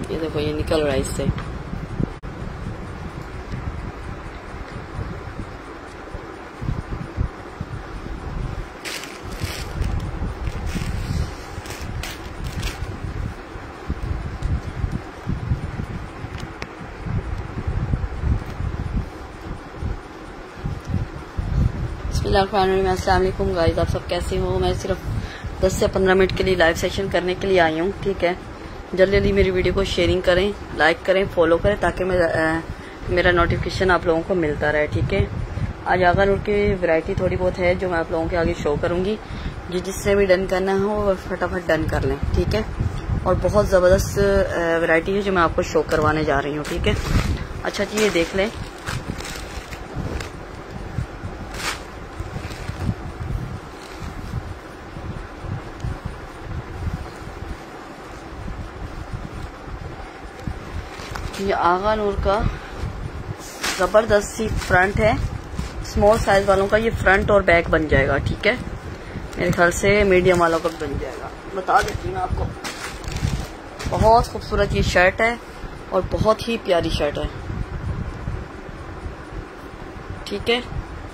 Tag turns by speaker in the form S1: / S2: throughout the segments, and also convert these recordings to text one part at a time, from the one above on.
S1: ये देखो ये निकल रहा है इससे। अस्सलाम वालेकुम गाइस, आप सब कैसे हो। मैं सिर्फ 10 से 15 मिनट के लिए लाइव सेशन करने के लिए आई हूँ। ठीक है, जल्दी जल्दी मेरी वीडियो को शेयरिंग करें, लाइक करें, फॉलो करें, ताकि मेरा नोटिफिकेशन आप लोगों को मिलता रहे। ठीक है, आज आगा नूर की वैरायटी थोड़ी बहुत है जो मैं आप लोगों के आगे शो करूंगी। जिसने भी डन करना हो वो फटाफट डन कर लें। ठीक है, और बहुत ज़बरदस्त वैरायटी है जो मैं आपको शो करवाने जा रही हूँ। ठीक है, अच्छा जी ये देख लें। ये आगा नूर का जबरदस्त सी फ्रंट है। स्मॉल साइज वालों का ये फ्रंट और बैक बन जाएगा। ठीक है, मेरे ख्याल से मीडियम वालों का बन जाएगा। बता देती हूँ आपको, बहुत खूबसूरत ये शर्ट है और बहुत ही प्यारी शर्ट है। ठीक है,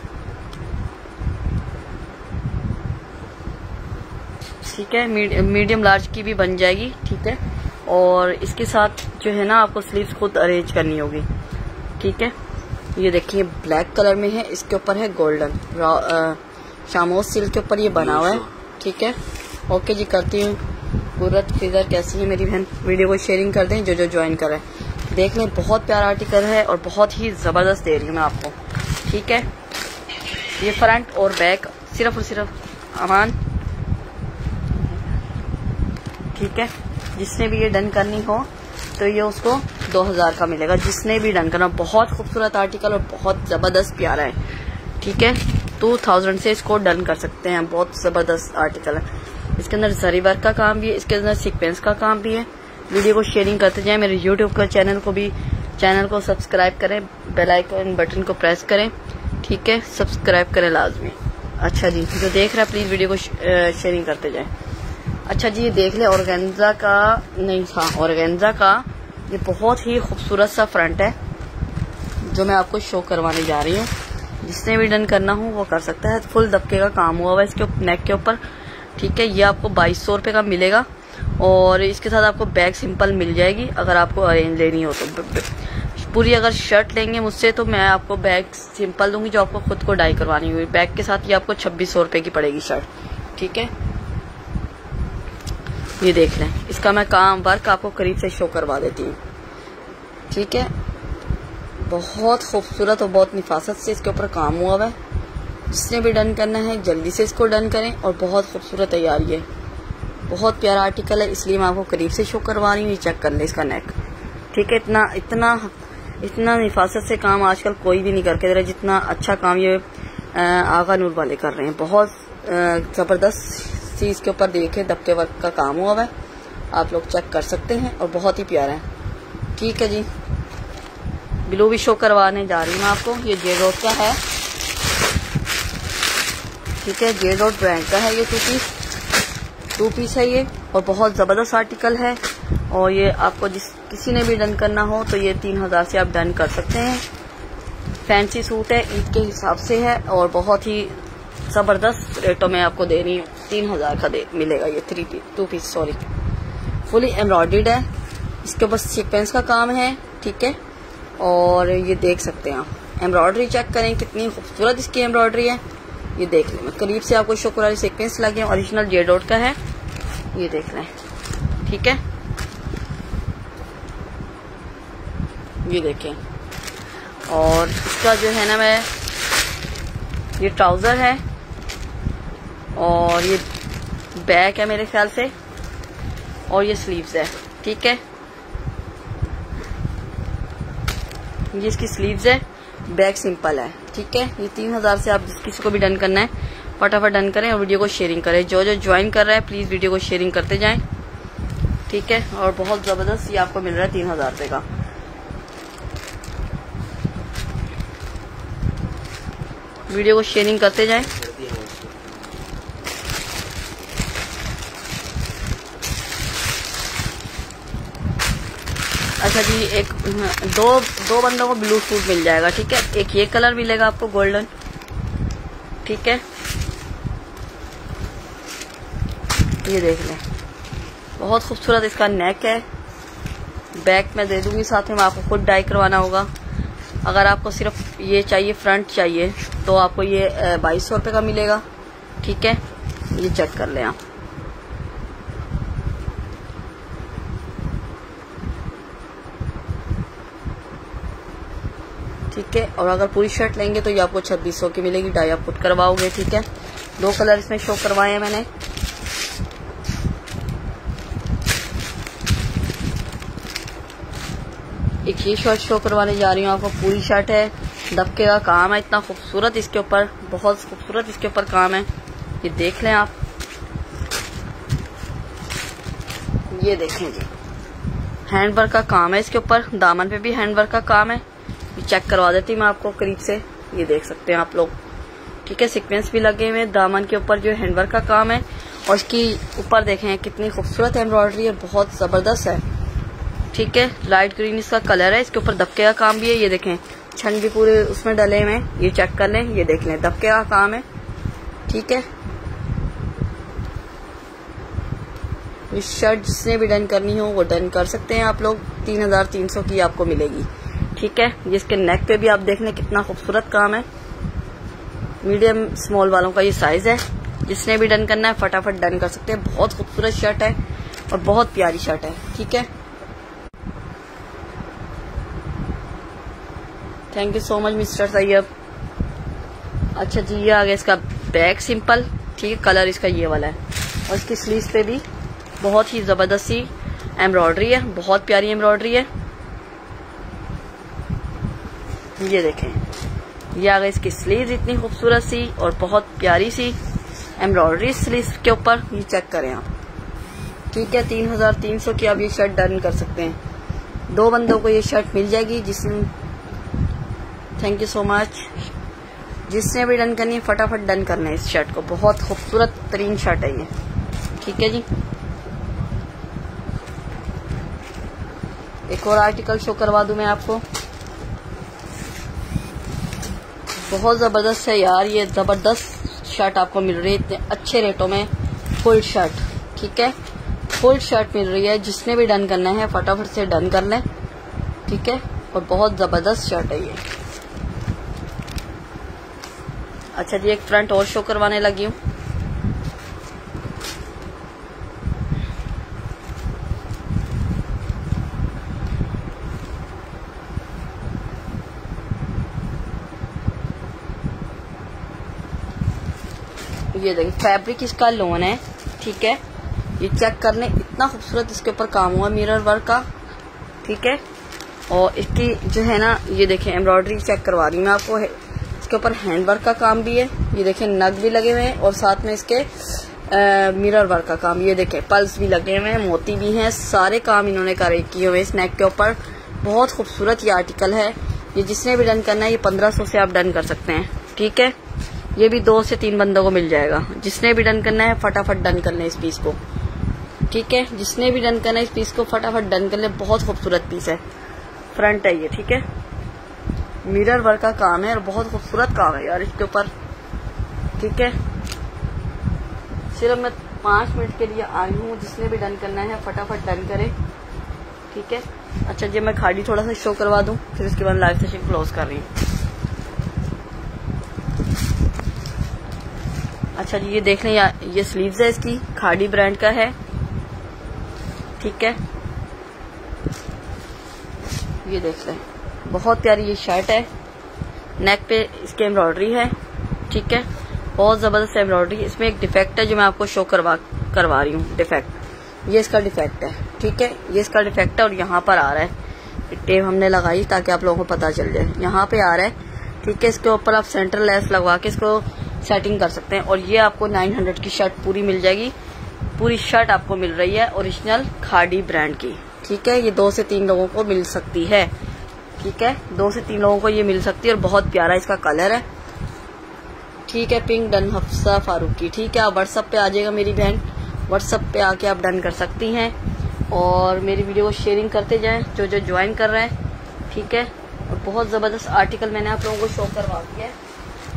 S1: ठीक है, मीडियम लार्ज की भी बन जाएगी। ठीक है, और इसके साथ जो है ना आपको स्लीव्स खुद अरेंज करनी होगी। ठीक है, ये देखिए ब्लैक कलर में है, इसके ऊपर है गोल्डन शामोज सिल्क के ऊपर ये बना हुआ है। ठीक है, ओके जी, करती हूँ। गुरत फिगर कैसी है मेरी बहन, वीडियो को शेयरिंग कर दें जो ज्वाइन कर रहे हैं। देख लें, बहुत प्यारा आर्टिकल है और बहुत ही ज़बरदस्त दे रही हूँ मैं आपको। ठीक है, ये फ्रंट और बैक सिर्फ और सिर्फ अमान। ठीक है, जिसने भी ये डन करनी हो तो ये उसको 2000 का मिलेगा। जिसने भी डन करना, बहुत खूबसूरत आर्टिकल और बहुत ज़बरदस्त प्यारा है। ठीक है, 2000 से इसको डन कर सकते हैं। बहुत ज़बरदस्त आर्टिकल है। इसके अंदर जरी वर्क का काम भी है, इसके अंदर सीक्वेंस का काम भी है। वीडियो को शेयरिंग करते जाएं। मेरे यूट्यूब का चैनल को सब्सक्राइब करें, बेल आइकन बटन को प्रेस करें। ठीक है, सब्सक्राइब करें लाजमी। अच्छा जी, जो देख रहा है प्लीज़ वीडियो को शेयरिंग करते जाएं। अच्छा जी, ये देख ले, ऑर्गेन्जा का ये बहुत ही खूबसूरत सा फ्रंट है जो मैं आपको शो करवाने जा रही हूँ। जिसने भी डन करना हो वो कर सकता है। फुल दबके का काम हुआ हुआ है इसके नेक के ऊपर। ठीक है, ये आपको 2200 रुपये का मिलेगा और इसके साथ आपको बैग सिंपल मिल जाएगी। अगर आपको अरेंज लेनी हो तो पूरी अगर शर्ट लेंगे मुझसे तो मैं आपको बैग सिंपल दूंगी, जो आपको खुद को डाई करवानी हुई। बैग के साथ ये आपको 2600 रुपये की पड़ेगी शर्ट। ठीक है, ये देख लें, इसका मैं काम वर्क आपको करीब से शो करवा देती हूँ। ठीक है, बहुत खूबसूरत और बहुत निफासत से इसके ऊपर काम हुआ हुआ है। जिसने भी डन करना है जल्दी से इसको डन करें और बहुत खूबसूरत तैयारी है। बहुत प्यारा आर्टिकल है, इसलिए मैं आपको करीब से शो करवा रही हूँ। चेक कर ले इसका नेक। ठीक है, इतना निफासत से काम आजकल कोई भी नहीं करके दे रहा जितना अच्छा काम ये आगा नूर वाले कर रहे हैं। बहुत ज़बरदस्त सी इसके ऊपर देखे दबके वर्क का काम हुआ है, आप लोग चेक कर सकते हैं और बहुत ही प्यारा है। ठीक है जी, ब्लू भी शो करवाने जा रही हूँ मैं आपको। ये जे डॉट का है। ठीक है, जे डॉट ब्रांड का है। ये टू पीस है ये और बहुत ज़बरदस्त आर्टिकल है। और ये आपको किसी ने भी डन करना हो तो ये 3000 से आप डन कर सकते हैं। फैंसी सूट है, ईद के हिसाब से है और बहुत ही ज़बरदस्त रेटों में आपको दे रही हूँ। 3000 का मिलेगा ये two piece sorry. Fully embroidered है, इसके ऊपर सीक्वेंस का काम है। ठीक है, और ये देख सकते हैं आप, एम्ब्रॉयडरी चेक करें कितनी खूबसूरत इसकी एम्ब्रॉयडरी है। ये देख लें, मैं करीब से आपको शुक्रानी सीक्वेंस लगे, ओरिजिनल जे डॉट का है। ये देख लें। ठीक है, ये देखें। और इसका जो है ना, मैं ये ट्राउजर है और ये बैक है मेरे ख्याल से, और ये स्लीव्स है। ठीक है, ये इसकी स्लीव्स है, बैक सिंपल है। ठीक है, ये 3000 से आप किसी को भी डन करना है फटाफट डन करें और वीडियो को शेयरिंग करें। जो ज्वाइन कर रहा है प्लीज वीडियो को शेयरिंग करते जाएं। ठीक है, और बहुत जबरदस्त ये आपको मिल रहा है 3000 रुपये का। वीडियो को शेयरिंग करते जाएं। अच्छा जी, एक दो बंदों को ब्लू सूट मिल जाएगा, ठीक है। एक ये कलर मिलेगा आपको गोल्डन, ठीक है। ये देख लें, बहुत खूबसूरत इसका नेक है। बैक में दे दूंगी, साथ में आपको खुद डाई करवाना होगा। अगर आपको सिर्फ ये चाहिए, फ्रंट चाहिए, तो आपको ये 2200 रुपये का मिलेगा, ठीक है। ये चेक कर लें आप। ठीक है। और अगर पूरी शर्ट लेंगे तो ये आपको 2600 की मिलेगी, डाई आप खुद करवाओगे, ठीक है। 2 कलर इसमें शो करवाए हैं मैंने। एक ये शर्ट शो करवाने जा रही हूँ आपको, पूरी शर्ट है, दबके का काम है, इतना खूबसूरत इसके ऊपर, बहुत खूबसूरत इसके ऊपर काम है। ये देख लें आप, ये देखें जी, हैंडवर्क का काम है इसके ऊपर, दामन पे भी हैंडवर्क का काम है। ये चेक करवा देती हूँ मैं आपको करीब से, ये देख सकते हैं आप लोग, ठीक है। सीक्वेंस भी लगे हुए हैं दामन के ऊपर, जो हैंडवर्क का काम है। और इसकी ऊपर देखें कितनी खूबसूरत एम्ब्रॉयडरी है, बहुत जबरदस्त है, ठीक है। लाइट ग्रीन इसका कलर है, इसके ऊपर दबके का काम भी है। ये देखें, छन भी पूरे उसमें डले हुए हैं, ये चेक कर लें, ये देख लें, दबके का काम है, ठीक है। ये शर्ट जिसने भी डन करनी हो वो डन कर सकते हैं आप लोग। 3300 की आपको मिलेगी, ठीक है। जिसके नेक पे भी आप देख लें कितना खूबसूरत काम है। मीडियम स्मॉल वालों का ये साइज है, जिसने भी डन करना है फटाफट डन कर सकते हैं। बहुत खूबसूरत शर्ट है और बहुत प्यारी शर्ट है, ठीक है। Thank you so much mister Syed. अच्छा जी, ये आ गया इसका बैक सिंपल, ठीक है। कलर इसका ये वाला है, और इसकी स्लीव्स पे भी बहुत ही जबरदस्त सी एम्ब्रॉयडरी है, बहुत प्यारी एम्ब्रॉयडरी है। ये देखें, ये आ गई इसकी स्लीव्स इतनी खूबसूरत सी और बहुत प्यारी सी एम्ब्रॉयडरी स्लीव्स के ऊपर, ये चेक करें आप, ठीक है। 3300 की आप ये शर्ट डन कर सकते हैं। 2 बंदों को ये शर्ट मिल जाएगी। जिसमें थैंक यू सो मच, जिसने भी डन करनी है फटाफट डन करना है इस शर्ट को, बहुत खूबसूरत तरीन शर्ट है ये, ठीक है जी। एक और आर्टिकल शो करवा दूं मैं आपको, बहुत जबरदस्त है यार, ये जबरदस्त शर्ट आपको मिल रही है इतने अच्छे रेटों में। फुल शर्ट, ठीक है, फुल शर्ट मिल रही है। जिसने भी डन करना है फटाफट से डन कर लें, ठीक है। और बहुत जबरदस्त शर्ट है ये। अच्छा जी, एक फ्रंट और शो करवाने लगी हूँ। ये देखिए, फैब्रिक इसका लोन है, ठीक है। ये चेक कर लें, इतना खूबसूरत इसके ऊपर काम हुआ मिरर वर्क का, ठीक है। और इसकी जो है ना, ये देखें एम्ब्रॉयडरी चेक करवा रही हूँ मैं आपको, इसके ऊपर हैंडवर्क का काम भी है। ये देखें, नग भी लगे हुए हैं और साथ में इसके मिरर वर्क का काम। ये देखें, पल्स भी लगे हुए हैं, मोती भी हैं, सारे काम इन्होंने किए हुए इस नेक के ऊपर। बहुत खूबसूरत ये आर्टिकल है। ये जिसने भी डन करना है ये 1500 से आप डन कर सकते हैं, ठीक है। ये भी 2 से 3 बंदों को मिल जाएगा। जिसने भी डन करना है फटाफट डन कर लें इस पीस को, ठीक है। जिसने भी डन करना है इस पीस को फटाफट डन कर लें, बहुत खूबसूरत पीस है। फ्रंट है ये, ठीक है। मिरर वर्क का काम है और बहुत खूबसूरत काम है यार इसके ऊपर, ठीक है। सिर्फ मैं 5 मिनट के लिए आई हूँ। जिसने भी डन करना है फटाफट डन करें, ठीक है। अच्छा जी, मैं खाड़ी थोड़ा सा शो करवा दूं, फिर उसके बाद लाइव सेशन क्लोज कर रही हूँ। अच्छा जी, ये देख लें, ये स्लीव्स है इसकी, खाड़ी ब्रांड का है, ठीक है। ये देख लें, बहुत प्यारी ये शर्ट है। नेक पे इसकी एम्ब्रॉयडरी है, ठीक है। बहुत जबरदस्त एम्ब्रॉयडरी। इसमें एक डिफेक्ट है जो मैं आपको शो करवा रही हूँ। डिफेक्ट, ये इसका डिफेक्ट है, ठीक है। ये इसका डिफेक्ट है और यहाँ पर आ रहा है। टेप हमने लगाई ताकि आप लोगों को पता चल जाए, यहाँ पे आ रहा है, ठीक है। इसके ऊपर आप सेंटर लेस लगवा के इसको सेटिंग कर सकते हैं। और ये आपको 900 की शर्ट पूरी मिल जाएगी। पूरी शर्ट आपको मिल रही है ओरिजिनल खाड़ी ब्रांड की, ठीक है। ये 2 से 3 लोगों को मिल सकती है, ठीक है। 2 से 3 लोगों को ये मिल सकती है और बहुत प्यारा इसका कलर है, ठीक है। पिंक डन हफ्सा फारूकी, ठीक है। आप व्हाट्सएप पे आ जाएगा मेरी बहन, व्हाट्सएप पे आके आप डन कर सकती हैं। और मेरी वीडियो को शेयरिंग करते जाएं जो जो ज्वाइन कर रहे हैं, ठीक है। और बहुत ज़बरदस्त आर्टिकल मैंने आप लोगों को शो करवा दिया है।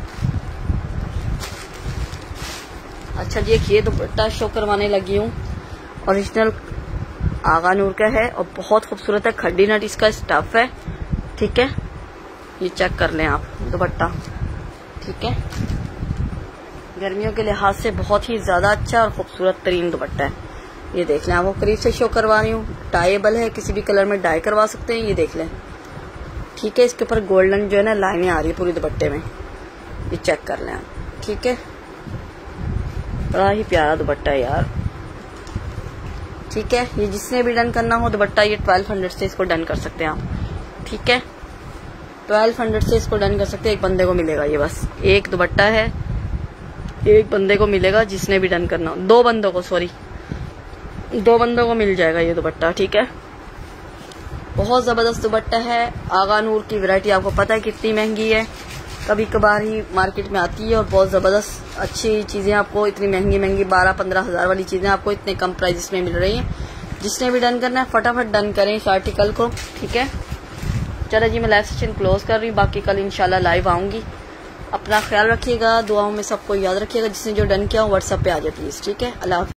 S1: अच्छा जी, एक ये दुपट्टा शो करवाने लगी हूँ, ओरिजिनल आगा नूर का है और बहुत खूबसूरत है। खड्डी नट इसका स्टफ है, ठीक है। ये चेक कर लें आप दुपट्टा, ठीक है। गर्मियों के लिहाज से बहुत ही ज़्यादा अच्छा और खूबसूरत तरीन दुपट्टा है। ये देख लें, आपको करीब से शो करवा रही हूँ। डाइएबल है, किसी भी कलर में डाई करवा सकते हैं। ये देख लें, ठीक है। इसके ऊपर गोल्डन जो है ना लाइनें आ रही है पूरी दुपट्टे में, ये चेक कर लें आप, ठीक है। बड़ा ही प्यारा दुपट्टा है यार, ठीक है। ये जिसने भी डन करना हो दुपट्टा, ये 1200 से इसको डन कर सकते हैं आप, ठीक है। 1200 से इसको डन कर सकते हैं। एक बंदे को मिलेगा ये, बस एक दुपट्टा है, एक बंदे को मिलेगा जिसने भी डन करना हो। 2 बंदों को, सॉरी 2 बंदों को मिल जाएगा ये दुपट्टा, ठीक है। बहुत ज़बरदस्त दुपट्टा है। आगा नूर की वैरायटी आपको पता है कितनी महंगी है, कभी कभार ही मार्केट में आती है और बहुत ज़बरदस्त अच्छी चीज़ें आपको इतनी महंगी 12-15 हज़ार वाली चीज़ें आपको इतने कम प्राइस में मिल रही हैं। जिसने भी डन करना है फटाफट डन करें इस आर्टिकल को, ठीक है। चलो जी, मैं लाइव सेशन क्लोज कर रही हूँ, बाकी कल इंशाल्लाह लाइव आऊँगी। अपना ख्याल रखिएगा, दुआओं में सबको याद रखिएगा। जिसने जो डन किया हो व्हाट्सएप पे आ जाए प्लीज़, ठीक है। अल्लाह हाफ़िज़।